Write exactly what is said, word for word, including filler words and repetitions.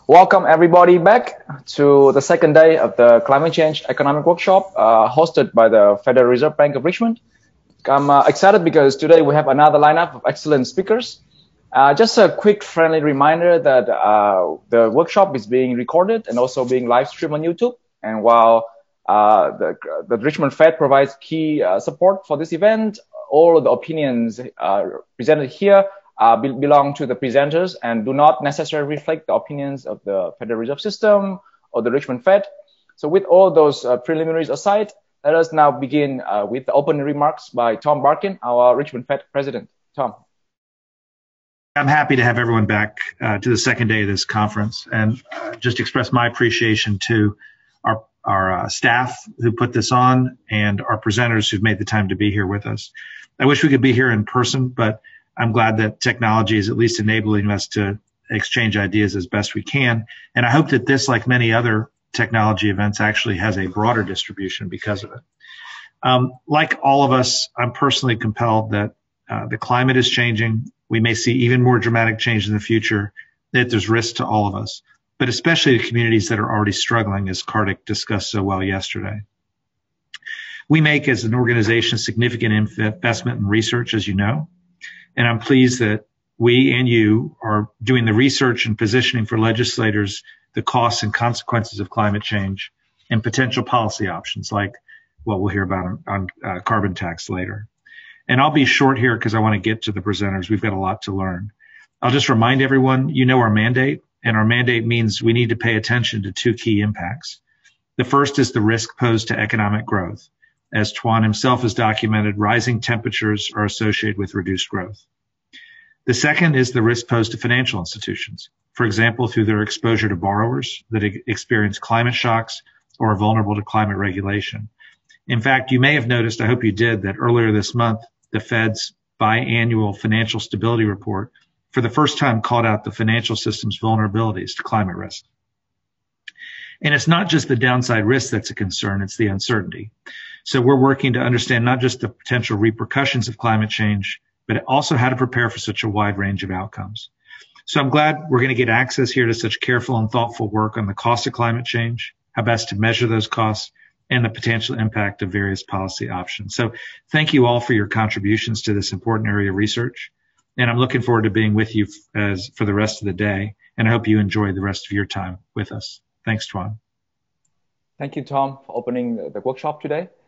Welcome everybody back to the second day of the Climate Change Economic Workshop uh, hosted by the Federal Reserve Bank of Richmond. I'm uh, excited because today we have another lineup of excellent speakers. Uh, just a quick friendly reminder that uh, the workshop is being recorded and also being live streamed on YouTube. And while uh, the, the Richmond Fed provides key uh, support for this event, all of the opinions uh, presented here Uh, be belong to the presenters and do not necessarily reflect the opinions of the Federal Reserve System or the Richmond Fed. So with all those uh, preliminaries aside, let us now begin uh, with the opening remarks by Tom Barkin, our Richmond Fed president. Tom. I'm happy to have everyone back uh, to the second day of this conference and uh, just express my appreciation to our, our uh, staff who put this on and our presenters who've made the time to be here with us. I wish we could be here in person, but I'm glad that technology is at least enabling us to exchange ideas as best we can. And I hope that this, like many other technology events, actually has a broader distribution because of it. Um, like all of us, I'm personally compelled that uh, the climate is changing. We may see even more dramatic change in the future, that there's risk to all of us, but especially the communities that are already struggling, as Kartik discussed so well yesterday. We make, as an organization, significant investment in research, as you know. And I'm pleased that we and you are doing the research and positioning for legislators the costs and consequences of climate change and potential policy options like what we'll hear about on, on uh, carbon tax later. And I'll be short here because I want to get to the presenters. We've got a lot to learn. I'll just remind everyone, you know our mandate, and our mandate means we need to pay attention to two key impacts. The first is the risk posed to economic growth. As Tuan himself has documented, rising temperatures are associated with reduced growth. The second is the risk posed to financial institutions, for example, through their exposure to borrowers that experience climate shocks or are vulnerable to climate regulation. In fact, you may have noticed, I hope you did, that earlier this month, the Fed's biannual financial stability report for the first time called out the financial system's vulnerabilities to climate risk. And it's not just the downside risk that's a concern, it's the uncertainty. So we're working to understand not just the potential repercussions of climate change, but also how to prepare for such a wide range of outcomes. So I'm glad we're going to get access here to such careful and thoughtful work on the cost of climate change, how best to measure those costs, and the potential impact of various policy options. So thank you all for your contributions to this important area of research. And I'm looking forward to being with you as for the rest of the day. And I hope you enjoy the rest of your time with us. Thanks, Tuan. Thank you, Tom, for opening the, the workshop today.